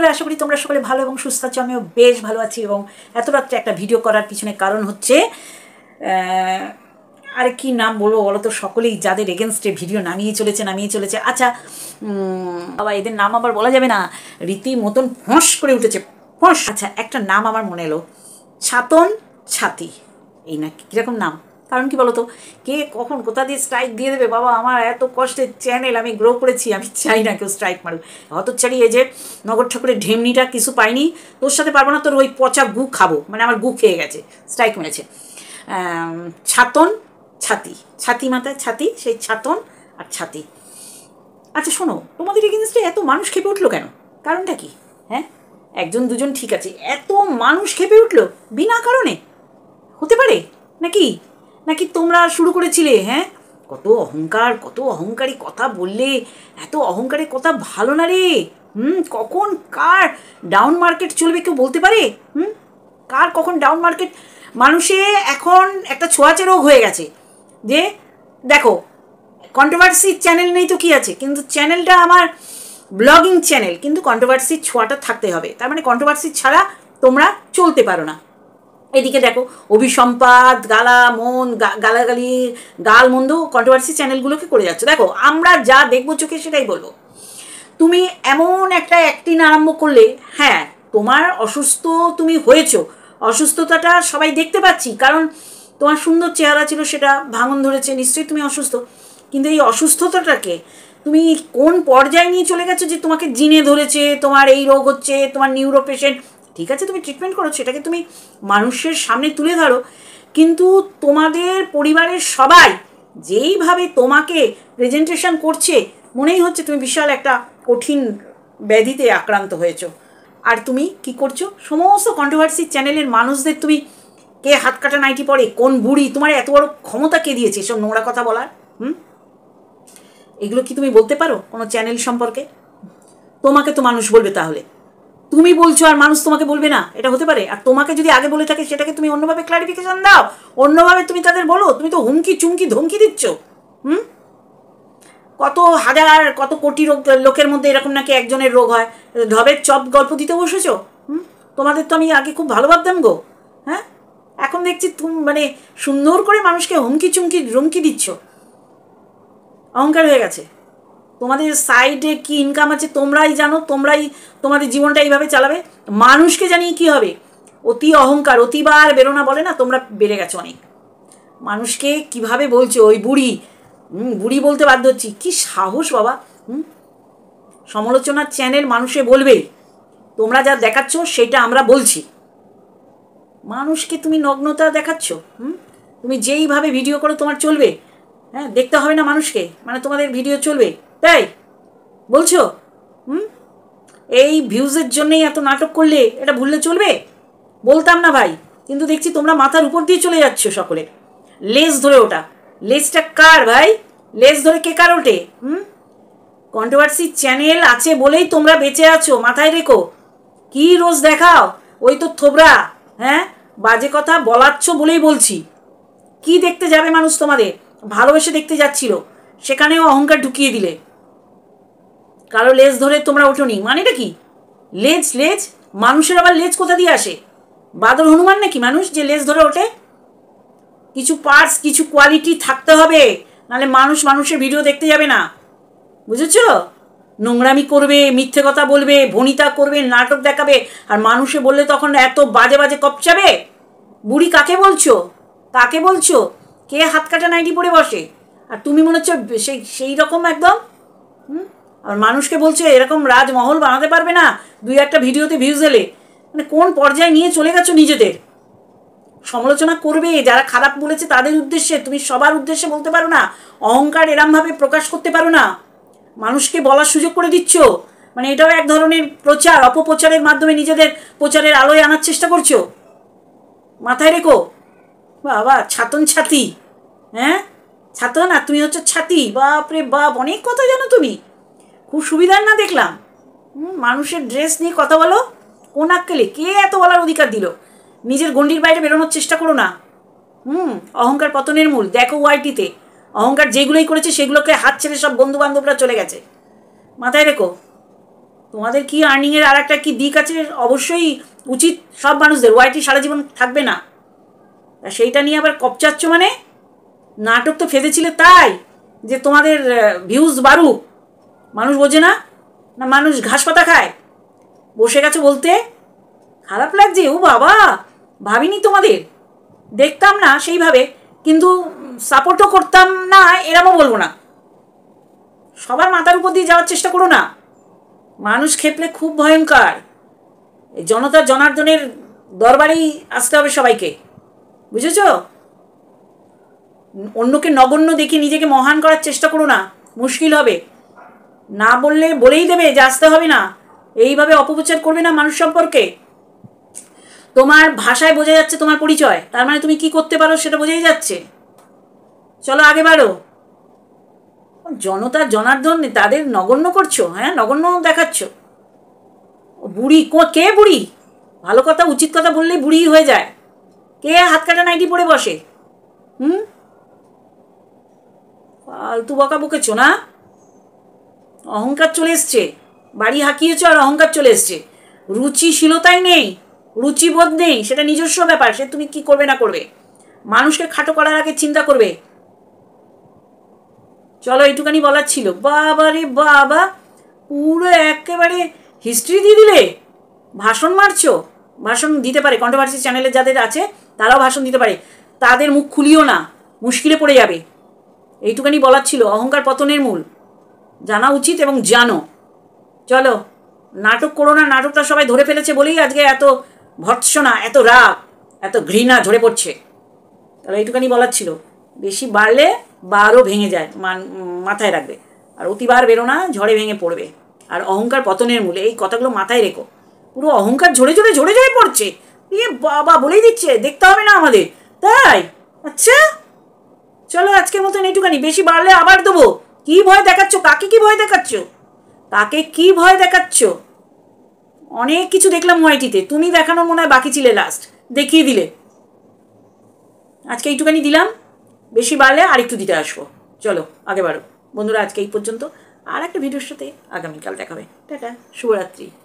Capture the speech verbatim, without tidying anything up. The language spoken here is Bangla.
বন্ধুরা, আশা করি তোমরা সকলে ভালো এবং সুস্থ আছো। আমিও বেশ ভালো আছি এবং এত রাত্রে একটা ভিডিও করার পিছনে কারণ হচ্ছে আর কি নাম বলবো বলো তো, সকলেই যাদের এগেনস্টে ভিডিও নামিয়ে চলেছে নামিয়ে চলেছে আচ্ছা বাবা, এদের নাম আবার বলা যাবে না, রীতি মতন ফোঁস করে উঠেছে ফোঁস। আচ্ছা, একটা নাম আমার মনে এলো, ছাতন ছাতি। এই না কীরকম নাম, কারণ কি বলতো, কে কখন কোথা দিয়ে স্ট্রাইক দিয়ে দেবে বাবা। আমার এত কষ্টের চ্যানেল, আমি গ্রো করেছি, আমি চাই না কেউ স্ট্রাইক মারুক। অত ছাড়িয়ে যে নগর ঠাকুরের ঢেমনিটা কিছু পাইনি, তোর সাথে পারবো না, তোর ওই পচা গু খাবো, মানে আমার গু খেয়ে গেছে, স্ট্রাইক মেরেছে। ছাতন ছাতি, ছাতি মাথায় ছাতি, সেই ছাতন আর ছাতি। আচ্ছা শোনো, তোমাদের এগেনস্টে এত মানুষ খেপে উঠলো কেন? কারণটা কি? হ্যাঁ, একজন দুজন ঠিক আছে, এত মানুষ খেপে উঠলো বিনা কারণে? হতে পারে নাকি? নাকি তোমরা শুরু করেছিলে? হ্যাঁ, কত অহংকার, কত অহংকারী কথা বললে। এত অহংকারের কথা ভালো না রে। হুম, কখন কার ডাউন মার্কেট চলবে কেউ বলতে পারে? হুম, কার কখন ডাউন মার্কেট? মানুষে এখন একটা ছোঁয়াচে রোগ হয়ে গেছে যে দেখো, কন্ট্রোভার্সির চ্যানেল নেই তো কি আছে, কিন্তু চ্যানেলটা আমার ব্লগিং চ্যানেল, কিন্তু কন্ট্রোভার্সির ছোঁয়াটা থাকতে হবে। তার মানে কন্ট্রোভার্সি ছাড়া তোমরা চলতে পারো না। এদিকে দেখো, অভিসম্পাদ, গালা মন, গালাগালি, গাল মন্দ কন্ট্রোভার্সি চ্যানেলগুলোকে করে যাচ্ছে। দেখো, আমরা যা দেখবো চোখে সেটাই বলবো। তুমি এমন একটা অ্যাক্টিং আরম্ভ করলে, হ্যাঁ তোমার অসুস্থ তুমি হয়েছো, অসুস্থতাটা সবাই দেখতে পাচ্ছি, কারণ তোমার সুন্দর চেহারা ছিল, সেটা ভাঙন ধরেছে, নিশ্চয়ই তুমি অসুস্থ। কিন্তু এই অসুস্থতাটাকে তুমি কোন পর্যায়ে নিয়ে চলে গেছো যে তোমাকে জিনে ধরেছে, তোমার এই রোগ হচ্ছে, তোমার নিউরো পেশেন্ট। ঠিক আছে, তুমি ট্রিটমেন্ট করো, সেটাকে তুমি মানুষের সামনে তুলে ধরো, কিন্তু তোমাদের পরিবারের সবাই যেইভাবে তোমাকে প্রেজেন্টেশন করছে, মনেই হচ্ছে তুমি বিশাল একটা কঠিন ব্যাধিতে আক্রান্ত হয়েছো। আর তুমি কি করছো? সমস্ত কন্ট্রোভার্সি চ্যানেলের মানুষদের তুমি, কে হাত কাটা নাইটি পরে, কোন বুড়ি, তোমার এত বড় ক্ষমতা কে দিয়েছে এসব নোংরা কথা বলার? হুম, এগুলো কি তুমি বলতে পারো কোনো চ্যানেল সম্পর্কে? তোমাকে তো মানুষ বলবে, তাহলে তুমি বলছো আর মানুষ তোমাকে বলবে না, এটা হতে পারে? আর তোমাকে যদি আগে বলে থাকে, সেটাকে তুমি অন্যভাবে ক্লারিফিকেশন দাও, অন্যভাবে তুমি তাদের বলো। তুমি তো হুমকি চুমকি ধমকি দিচ্ছ। হুম, কত হাজার কত কোটি রোগ লোকের মধ্যে এরকম নাকি একজনের রোগ হয়, ঢবের চপ গল্প দিতে বসেছো। হুম, তোমাদের তো আমি আগে খুব ভালো ভাবতাম গো। হ্যাঁ, এখন দেখছি তুমি মানে সুন্দর করে মানুষকে হুমকি চুমকি রুমকি দিচ্ছ। অহংকার হয়ে গেছে। তোমাদের সাইডে কি ইনকাম আছে তোমরাই জানো, তোমরাই তোমাদের জীবনটা এইভাবে চালাবে, মানুষকে জানিয়ে কি হবে? অতি অহংকার, অতিবার বেরোনা বলে না, তোমরা বেড়ে গেছো অনেক। মানুষকে কিভাবে বলছো ওই বুড়ি, হুম, বুড়ি বলতে বাধ্য হচ্ছি। কি সাহস বাবা। হুম, সমালোচনার চ্যানেল মানুষে বলবে, তোমরা যা দেখাচ্ছ সেটা আমরা বলছি। মানুষকে তুমি নগ্নতা দেখাচ্ছ। হুম, তুমি যেইভাবে ভিডিও করো তোমার চলবে, হ্যাঁ, দেখতে হবে না মানুষকে, মানে তোমাদের ভিডিও চলবে, তাই বলছো? হুম, এই ভিউজের জন্যেই এত নাটক করলে এটা ভুললে চলবে? বলতাম না ভাই, কিন্তু দেখছি তোমরা মাথার উপর দিয়ে চলে যাচ্ছ সকলে। লেজ ধরে ওটা, লেজটা কার ভাই? লেজ ধরে কে কার ওঠে? হুম, কন্ট্রোভার্সি চ্যানেল আছে বলেই তোমরা বেঁচে আছো, মাথায় রেখো। কি রোজ দেখাও, ওই তো থোবরা। হ্যাঁ, বাজে কথা বলাচ্ছ বলেই বলছি। কি দেখতে যাবে মানুষ তোমাদের? ভালোবেসে দেখতে যাচ্ছিল, সেখানেও অহংকার ঢুকিয়ে দিলে। কারো লেজ ধরে তোমরা ওঠোনি, মানেটা কি? লেজ লেজ মানুষের আবার লেজ কোথা দিয়ে আসে? বাদর হনুমান নাকি মানুষ যে লেজ ধরে ওঠে? কিছু পার্টস, কিছু কোয়ালিটি থাকতে হবে, নাহলে মানুষ মানুষের ভিডিও দেখতে যাবে না, বুঝেছ? নোংরামি করবে, মিথ্যে কথা বলবে, ভনিতা করবে, নাটক দেখাবে, আর মানুষে বললে তখন এত বাজে বাজে কপচাবে। বুড়ি কাকে বলছো? কাকে বলছো? কে হাত কাটা নাইটি পরে বসে? আর তুমি মনে হচ্ছে সেই সেই রকম একদম। হুম, আর মানুষকে বলছে এরকম রাজমহল বানাতে পারবে না দুই একটা ভিডিওতে ভিউজ এলে। মানে কোন পর্যায়ে নিয়ে চলে গেছো নিজেদের? সমালোচনা করবে যারা খারাপ বলেছে তাদের উদ্দেশ্যে, তুমি সবার উদ্দেশ্যে বলতে পারো না। অহংকার এরমভাবে প্রকাশ করতে পারো না, মানুষকে বলার সুযোগ করে দিচ্ছ। মানে এটাও এক ধরনের প্রচার, অপপ্রচারের মাধ্যমে নিজেদের প্রচারের আলোয় আনার চেষ্টা করছো। মাথায় রেখো বাবা। ছাতন ছাতি, হ্যাঁ ছাতন, আর তুমি হচ্ছে ছাতি। বাপরে বাপ, অনেক কথা জানো তুমি, খুব সুবিধার না দেখলাম। হুম, মানুষের ড্রেস নিয়ে কথা বলো, কোন আক্কেলে? কে এত বলার অধিকার দিল? নিজের গণ্ডির বাইরে বেরোনোর চেষ্টা করো না। হুম, অহংকার পতনের মূল। দেখো ওয়াইটিতে অহংকার যেগুলোই করেছে সেগুলোকে হাত ছেড়ে সব বন্ধু বান্ধবরা চলে গেছে, মাথায় রেখো। তোমাদের কি আর্নিংয়ের আর একটা কি দিক আছে, অবশ্যই উচিত সব মানুষদের। ওয়াইটি সারা জীবন থাকবে না, সেইটা নিয়ে আবার কপচাচ্ছ মানে? নাটক তো ফেঁদেছিলে তাই যে তোমাদের ভিউজ বাড়ুক, মানুষ বোঝে না, না মানুষ ঘাস পাতা খায়? বসে গেছো বলতে খারাপ লাগছে। ও বাবা, ভাবিনি তোমাদের, দেখতাম না সেইভাবে, কিন্তু সাপোর্টও করতাম না এরমও বলবো না। সবার মাথার উপর দিয়ে যাওয়ার চেষ্টা করো না। মানুষ খেপলে খুব ভয়ঙ্কর। এই জনতা জনার্দনের দরবারেই আসতে হবে সবাইকে, বুঝেছ? অন্যকে নগণ্য দেখে নিজেকে মহান করার চেষ্টা করো না, মুশকিল হবে। না বললে বলেই দেবে যে আসতে হবে না, এইভাবে অপপ্রচার করবে না মানুষ সম্পর্কে। তোমার ভাষায় বোঝা যাচ্ছে তোমার পরিচয়, তার মানে তুমি কি করতে পারো সেটা বোঝাই যাচ্ছে। চলো আগে বাড়ো। জনতা জনার্দন তাদের নগণ্য করছো, হ্যাঁ নগণ্য দেখাচ্ছ। বুড়ি কে বুড়ি? ভালো কথা উচিত কথা বললেই বুড়ি হয়ে যায়। কে হাত কাটা নাইটি পরে বসে? হুম, ফালতু বকা বকেছো না? অহংকার চলে এসছে, বাড়ি হাঁকিয়েছ আর অহংকার চলে এসছে। রুচিশীলতাই নেই, রুচিবোধ নেই, সেটা নিজস্ব ব্যাপার, সে তুমি কি করবে না করবে। মানুষকে খাটো করার আগে চিন্তা করবে। চলো এইটুখানি বলার ছিল। বাবা রে বাবা, পুরো একেবারে হিস্ট্রি দিয়ে দিলে। ভাষণ মারছো, ভাষণ দিতে পারে, কন্ট্রোভার্সি চ্যানেলে যাদের আছে তারাও ভাষণ দিতে পারে, তাদের মুখ খুলিও না, মুশকিলে পড়ে যাবে। এইটুখানি বলার ছিল, অহংকার পতনের মূল, জানা উচিত এবং জানো। চলো নাটক করো না, নাটকটা সবাই ধরে ফেলেছে বলেই আজকে এত ভর্ৎসনা, এত রাগ, এত ঘৃণা ঝরে পড়ছে। তাহলে এইটুখানি বলার ছিল। বেশি বাড়লে বারও ভেঙে যায়, মান মাথায় রাখবে। আর অতিবার বেরো না, ঝড়ে ভেঙে পড়বে। আর অহংকার পতনের মূলে, এই কথাগুলো মাথায় রেখো। পুরো অহংকার ঝরে ঝরে ঝরে ঝরে পড়ছে। ইয়ে বাবা, বলেই দিচ্ছে, দেখতে হবে না আমাদের, তাই? আচ্ছা চলো আজকের মতন এইটুখানি, বেশি বাড়লে আবার দেবো। কি ভয় দেখাচ্ছ? কাকে কি ভয় দেখাচ্ছ? তাকে কি ভয় দেখাচ্ছ? অনেক কিছু দেখলাম ওয়াইটিতে, তুমি দেখানোর মনে হয় বাকি ছিলে, লাস্ট দেখিয়ে দিলে। আজকে এইটুখানি দিলাম, বেশি বাড়লে আর একটু দিতে আসবো। চলো আগে বাড়ো বন্ধুরা, আজকে এই পর্যন্ত। আর একটা ভিডিওর সাথে আগামীকাল দেখাবে। টাটা, শুভরাত্রি।